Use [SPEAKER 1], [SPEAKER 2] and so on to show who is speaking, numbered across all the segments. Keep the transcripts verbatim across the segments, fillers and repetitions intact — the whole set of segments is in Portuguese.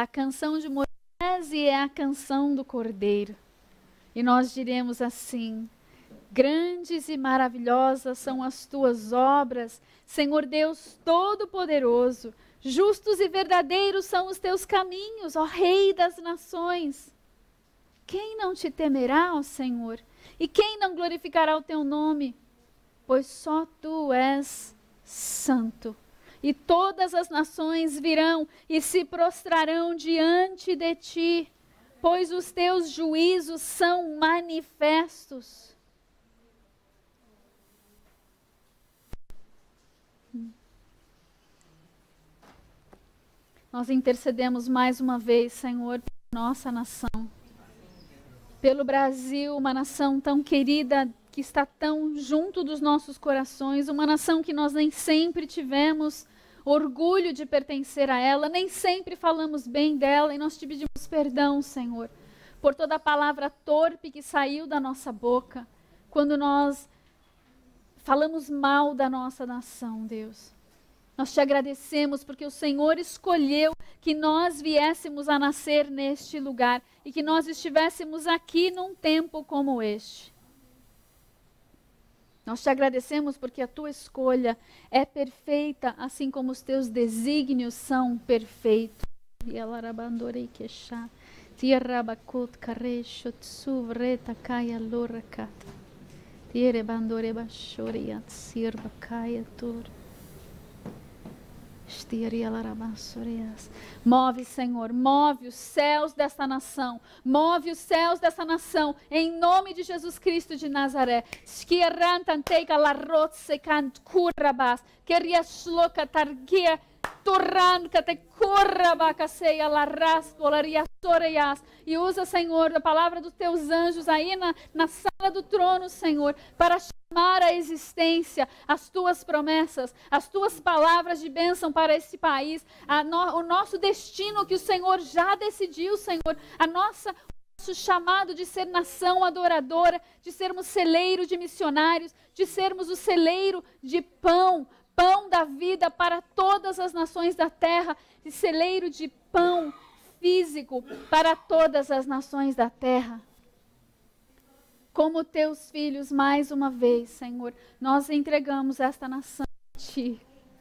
[SPEAKER 1] a canção de Moisés e é a canção do Cordeiro. E nós diremos assim: grandes e maravilhosas são as tuas obras, Senhor Deus Todo-Poderoso. Justos e verdadeiros são os teus caminhos, ó Rei das nações. Quem não te temerá, ó Senhor? E quem não glorificará o teu nome? Pois só tu és santo. E todas as nações virão e se prostrarão diante de ti, pois os teus juízos são manifestos. Nós intercedemos mais uma vez, Senhor, por nossa nação. Pelo Brasil, uma nação tão querida, que está tão junto dos nossos corações, uma nação que nós nem sempre tivemos orgulho de pertencer a ela, nem sempre falamos bem dela, e nós te pedimos perdão, Senhor, por toda a palavra torpe que saiu da nossa boca, quando nós falamos mal da nossa nação, Deus. Nós te agradecemos porque o Senhor escolheu que nós viéssemos a nascer neste lugar e que nós estivéssemos aqui num tempo como este. Nós te agradecemos porque a tua escolha é perfeita, assim como os teus desígnios são perfeitos. Move, Senhor, move os céus desta nação, move os céus desta nação, em nome de Jesus Cristo de Nazaré. E usa, Senhor, a palavra dos teus anjos aí na, na sala do trono, Senhor, para chamar à existência as tuas promessas, as tuas palavras de bênção para esse país, a no, o nosso destino que o Senhor já decidiu, Senhor, a nossa, o nosso chamado de ser nação adoradora, de sermos celeiro de missionários, de sermos o celeiro de pão, pão da vida para todas as nações da terra, e celeiro de pão físico para todas as nações da terra. Como teus filhos, mais uma vez, Senhor, nós entregamos esta nação a ti.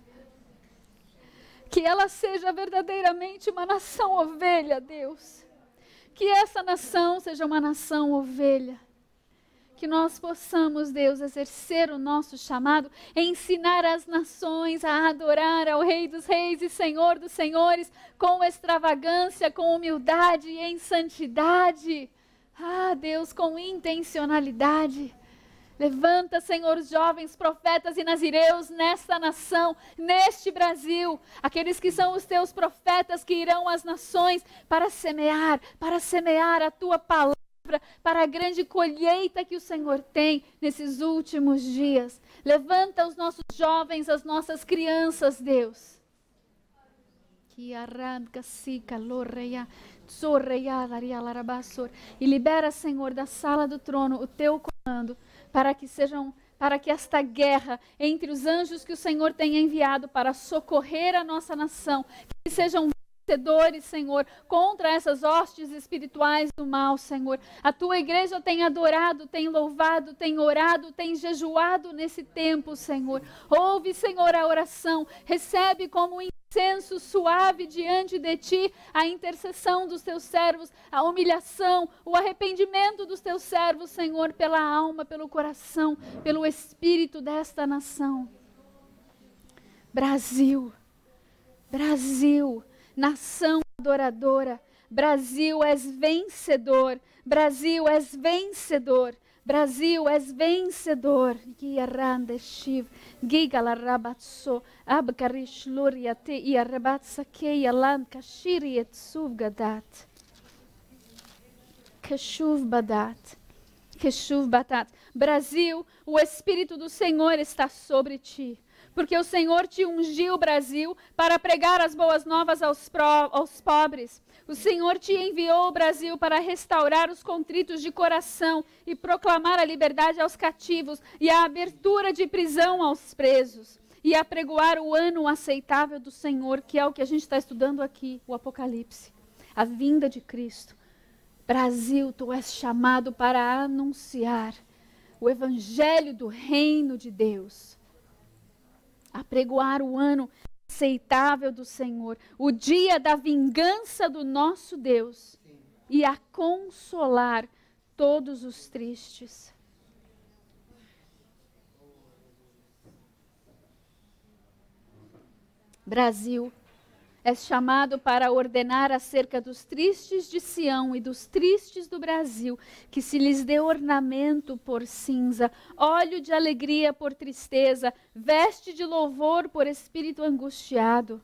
[SPEAKER 1] Que ela seja verdadeiramente uma nação ovelha, Deus. Que essa nação seja uma nação ovelha. Que nós possamos, Deus, exercer o nosso chamado, ensinar as nações a adorar ao Rei dos Reis e Senhor dos Senhores, com extravagância, com humildade e em santidade. Ah, Deus, com intencionalidade. Levanta, Senhor, os jovens profetas e nazireus nesta nação, neste Brasil. Aqueles que são os teus profetas que irão às nações para semear, para semear a tua palavra, para a grande colheita que o Senhor tem nesses últimos dias. Levanta os nossos jovens, as nossas crianças, Deus. Que arranca, sica, lorreia. E libera, Senhor, da sala do trono o teu comando, para que sejam, para que esta guerra entre os anjos que o Senhor tem enviado para socorrer a nossa nação, que sejam vencedores, Senhor, contra essas hostes espirituais do mal, Senhor. A tua igreja tem adorado, tem louvado, tem orado, tem jejuado nesse tempo, Senhor. Ouve, Senhor, a oração, recebe como um incenso suave diante de ti a intercessão dos teus servos, a humilhação, o arrependimento dos teus servos, Senhor, pela alma, pelo coração, pelo espírito desta nação. Brasil, Brasil, nação adoradora, Brasil, és vencedor, Brasil, és vencedor, Brasil, és vencedor. Brasil, o Espírito do Senhor está sobre ti. Porque o Senhor te ungiu, Brasil, para pregar as boas novas aos, pro, aos pobres. O Senhor te enviou, Brasil, para restaurar os contritos de coração e proclamar a liberdade aos cativos e a abertura de prisão aos presos. E apregoar o ano aceitável do Senhor, que é o que a gente está estudando aqui, o Apocalipse. a vinda de Cristo. Brasil, tu és chamado para anunciar o evangelho do reino de Deus, apregoar o ano aceitável do Senhor, o dia da vingança do nosso Deus, e a consolar todos os tristes. Brasil, és chamado para ordenar acerca dos tristes de Sião e dos tristes do Brasil, que se lhes dê ornamento por cinza, óleo de alegria por tristeza, veste de louvor por espírito angustiado.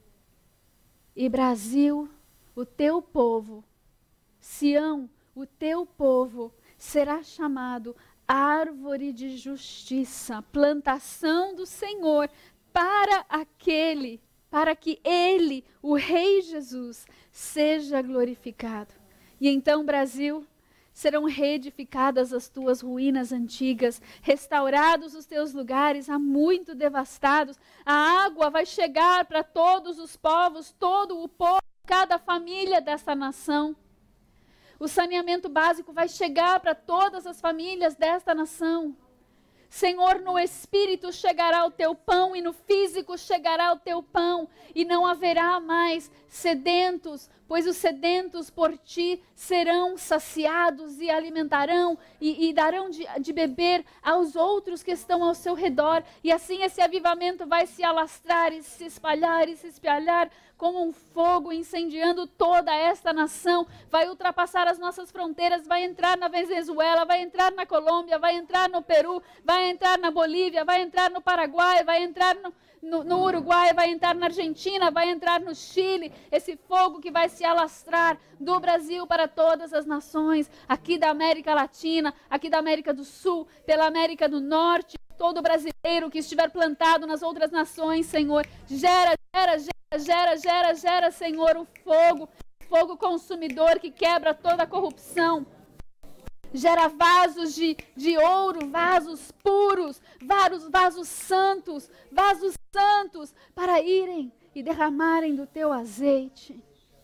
[SPEAKER 1] E Brasil, o teu povo, Sião, o teu povo, será chamado árvore de justiça, plantação do Senhor, para aquele para que ele, o Rei Jesus, seja glorificado. E então, Brasil, serão reedificadas as tuas ruínas antigas, restaurados os teus lugares há muito devastados. A água vai chegar para todos os povos, todo o povo, cada família dessa nação. O saneamento básico vai chegar para todas as famílias desta nação. Senhor, no espírito chegará o teu pão e no físico chegará o teu pão, e não haverá mais sedentos, pois os sedentos por ti serão saciados e alimentarão e, e darão de, de beber aos outros que estão ao seu redor. E assim esse avivamento vai se alastrar e se espalhar e se espalhar como um fogo incendiando toda esta nação. Vai ultrapassar as nossas fronteiras, vai entrar na Venezuela, vai entrar na Colômbia, vai entrar no Peru, vai entrar na Bolívia, vai entrar no Paraguai, vai entrar no, no, no Uruguai, vai entrar na Argentina, vai entrar no Chile. Esse fogo que vai se alastrar do Brasil para todas as nações, aqui da América Latina, aqui da América do Sul, pela América do Norte. Todo brasileiro que estiver plantado nas outras nações, Senhor, gera, gera, gera, gera, gera, gera, Senhor, o fogo, fogo consumidor que quebra toda a corrupção. Gera vasos de, de ouro, vasos puros, vasos, vasos santos, vasos santos, para irem e derramarem do teu azeite,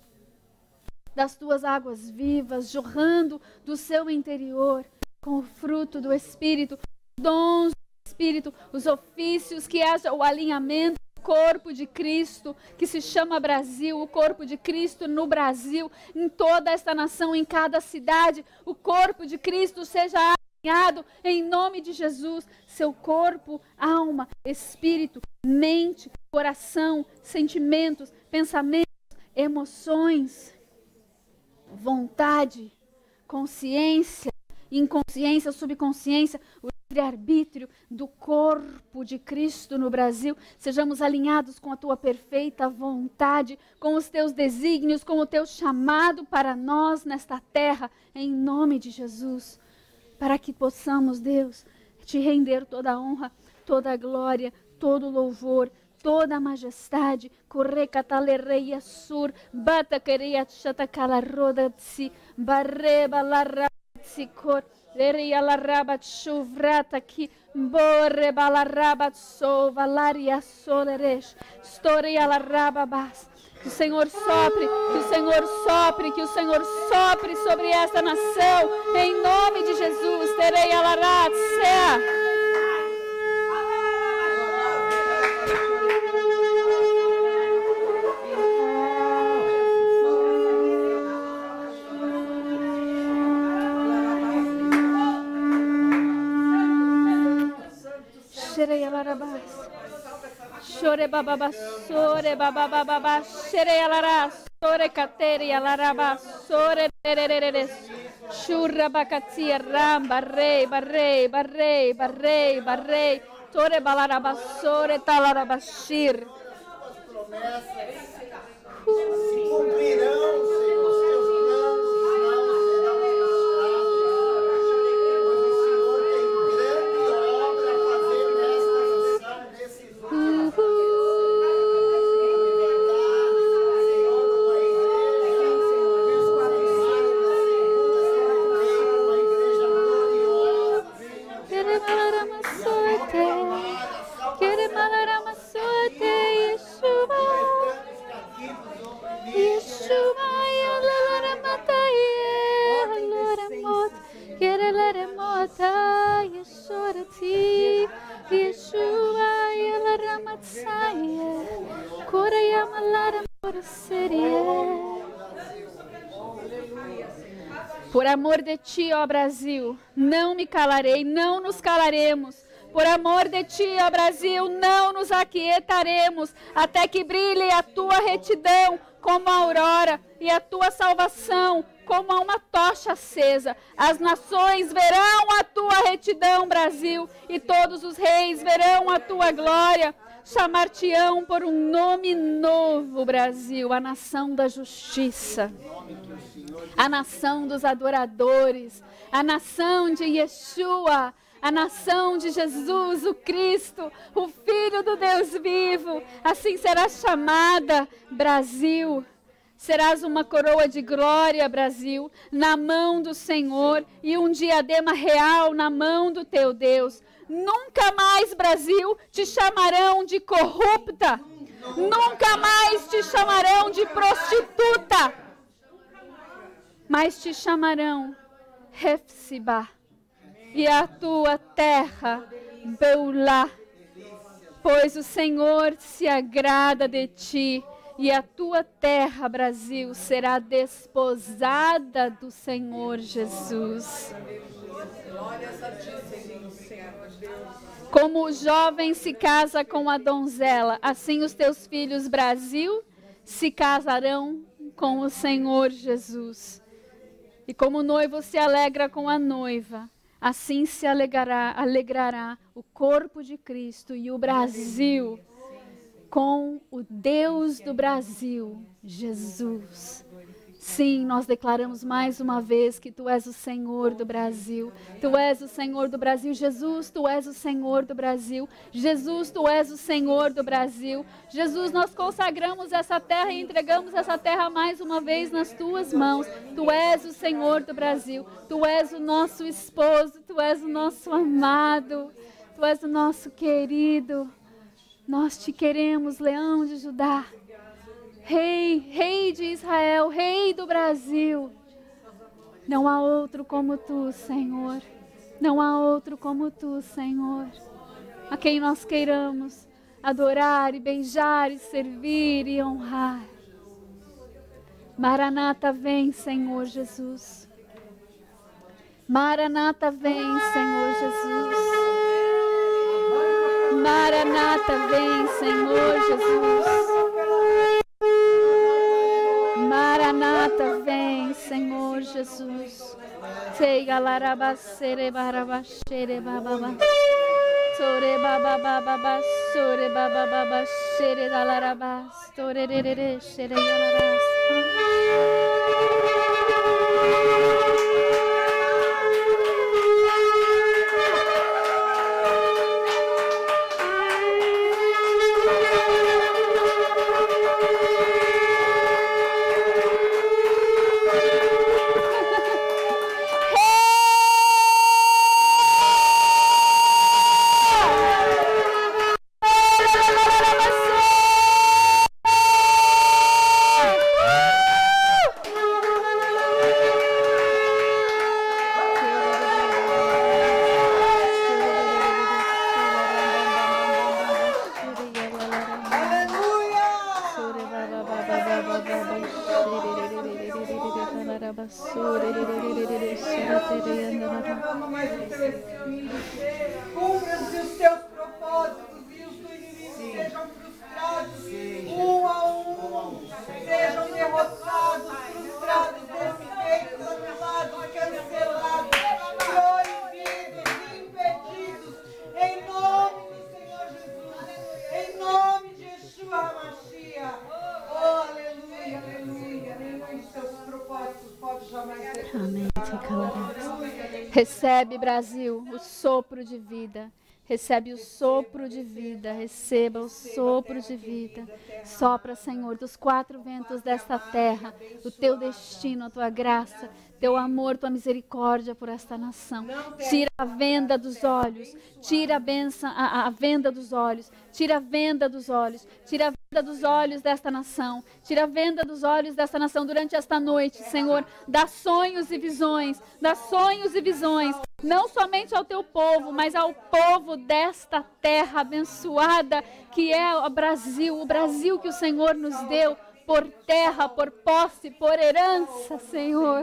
[SPEAKER 1] das tuas águas vivas, jorrando do seu interior, com o fruto do Espírito, dons Espírito, os ofícios, que haja o alinhamento do corpo de Cristo, que se chama Brasil, o corpo de Cristo no Brasil, em toda esta nação, em cada cidade, o corpo de Cristo seja alinhado em nome de Jesus, seu corpo, alma, espírito, mente, coração, sentimentos, pensamentos, emoções, vontade, consciência, inconsciência, subconsciência, o livre-arbítrio do corpo de Cristo no Brasil, sejamos alinhados com a tua perfeita vontade, com os teus desígnios, com o teu chamado para nós nesta terra, em nome de Jesus, para que possamos, Deus, te render toda a honra, toda a glória, todo o louvor, toda a majestade. Correcatalereia sur, bataquereia chatakala roda-se, barreba larra-se cor. Leria la rabat chuvrata aqui, borre balarabat sova, laria soleresh, storia la rababas. Que o Senhor sopre, que o Senhor sopre, que o Senhor sopre sobre esta nação, em nome de Jesus. Terei a larat, sea. Chore bababa, sore bababa, xere alará, sore cateri alaraba, sore terereres, churra bacatia, ram, barrei, barrei, barrei, barrei, barrei, tore balaraba, sore talarabashir.
[SPEAKER 2] Cumprirão, Senhor, os teus planos
[SPEAKER 1] Yeshua, Yeshorata, Yeshorati, Yeshua, Yelaramatsaye, Korayamalara Moraserie. Por amor de ti, ó Brasil, não me calarei, não nos calaremos. Por amor de ti, ó Brasil, não nos aquietaremos, até que brilhe a tua retidão como a aurora e a tua salvação como uma tocha acesa. As nações verão a tua retidão, Brasil, e todos os reis verão a tua glória. Chamar-te-ão por um nome novo, Brasil, a nação da justiça, a nação dos adoradores, a nação de Yeshua, a nação de Jesus, o Cristo, o Filho do Deus vivo. Assim serás chamada, Brasil. Serás uma coroa de glória, Brasil, na mão do Senhor, e um diadema real na mão do teu Deus. Nunca mais, Brasil, te chamarão de corrupta. Nunca mais te chamarão de prostituta. Mas te chamarão Hefsibá. E a tua terra, Beulá. Pois o Senhor se agrada de ti. E a tua terra, Brasil, será desposada do Senhor Jesus. Como o jovem se casa com a donzela, assim os teus filhos, Brasil, se casarão com o Senhor Jesus. E como o noivo se alegra com a noiva, assim se alegrará, alegrará o corpo de Cristo e o Brasil com o Deus do Brasil, Jesus. Sim, nós declaramos mais uma vez que Tu és o Senhor do Brasil. Tu és o Senhor do Brasil. Jesus, Tu és o Senhor do Brasil. Jesus, Tu és o Senhor do Brasil. Jesus, nós consagramos essa terra e entregamos essa terra mais uma vez nas Tuas mãos. Tu és o Senhor do Brasil. Tu és o nosso esposo. Tu és o nosso amado. Tu és o nosso querido. Nós te queremos, Leão de Judá. Rei, Rei de Israel, Rei do Brasil. Não há outro como Tu, Senhor. Não há outro como Tu, Senhor. A quem nós queiramos adorar e beijar e servir e honrar. Maranata, vem, Senhor Jesus. Maranata, vem, Senhor Jesus. Maranata, vem, Senhor Jesus. Maranata, vem, Senhor Jesus. Sei galarabacere barabachere bababa. Sore bababa, sore bababa, shere dalarabas, tore rere, shere galarabas.
[SPEAKER 2] Cumpra-se os teus propósitos e os do inimigo sejam frustrados um a um, sejam derrotados, frustrados, desfeitos, anulados, cancelados, proibidos, impedidos, em nome do Senhor Jesus, em nome de Yeshua HaMashiach. Oh, aleluia, aleluia, nenhum de seus propósitos pode jamais ser
[SPEAKER 1] Amém. Recebe, Brasil, o sopro de vida. Recebe o sopro de vida. Receba o sopro de vida. Sopra, Senhor, dos quatro ventos desta terra, o teu destino, a tua graça, teu amor, tua misericórdia por esta nação. Tira a venda dos olhos. Tira a, benção, a, a venda dos olhos. Tira a venda dos olhos. Tira a venda dos olhos desta nação. Tira a venda dos olhos desta nação durante esta noite, Senhor. Dá sonhos e visões. Dá sonhos e visões. Não somente ao teu povo, mas ao povo desta terra abençoada que é o Brasil, o Brasil que o Senhor nos deu por terra, por posse, por herança, Senhor.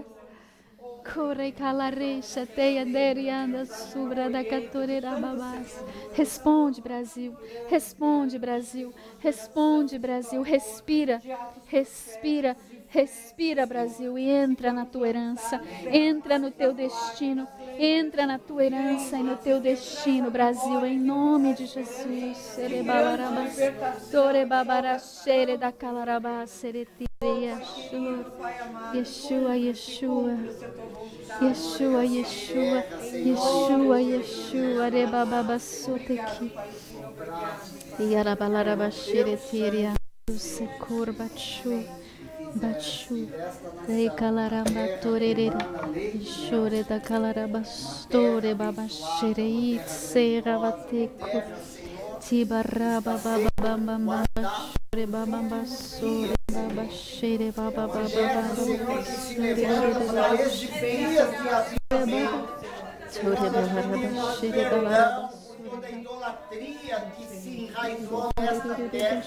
[SPEAKER 1] Responde, Brasil, responde, Brasil, responde, Brasil, respira, respira, respira, Brasil, e entra na tua herança, entra no teu destino, entra na tua herança e no teu destino, Brasil, em nome de Jesus. Yeshua, Yeshua, Yeshua, Yeshua, Yeshua, Yeshua, Rebababa Soteki, Yarabalaraba Xeretiria, Secor Bachu, Bachu, Dei Calaramba Torerera, Chore da Calarabastore, Baba Xereit, Seravateco, Tibaraba Baba Bamba Bamba, Baba Sore, Baba Xere, Baba Baba Baba
[SPEAKER 3] Toda idolatria que se enraizou nesta terra,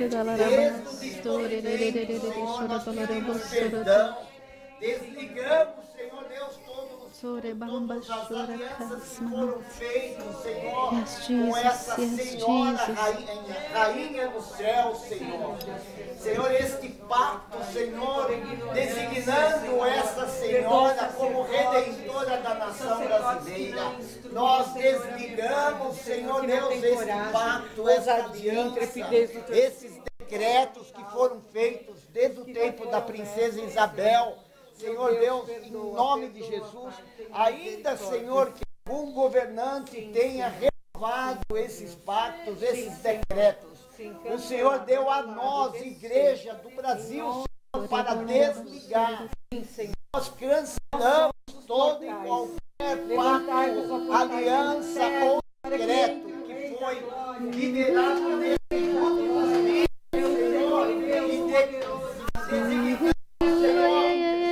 [SPEAKER 3] desligamos perdão, desligamos, Senhor Deus, todas as alianças que foram feitas, Senhor, com essa Senhora, rainha, rainha do céu, Senhor. Senhor, este pacto, Senhor, designando essa Senhora como redentora da nação brasileira, nós desligamos, Senhor Deus, esse pacto, essa aliança, esses decretos que foram feitos desde o tempo da princesa Isabel. Senhor Deus, em nome de Jesus, ainda, Senhor, que algum governante tenha renovado esses pactos, esses decretos. O Senhor deu a nós, Igreja do Brasil, Senhor, para desligar. Nós cancelamos todo e qualquer pacto, aliança ou decreto que foi liberado nesse último dia, Senhor, e designado, Senhor,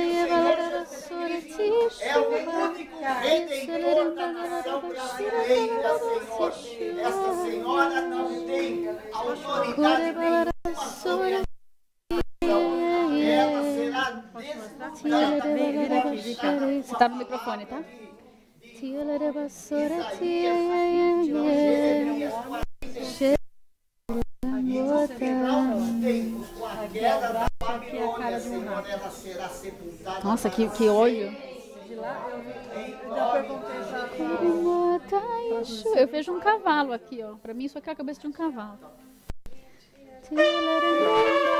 [SPEAKER 3] é o único redentor da nação brasileira, Senhor. Essa senhora não tem autoridade nenhuma sobre a nação. Ela será desnudada.
[SPEAKER 1] Você está no microfone, tá? Nossa, que, que olho! Eu vejo um cavalo aqui, ó. Para mim isso aqui é a cabeça de um cavalo.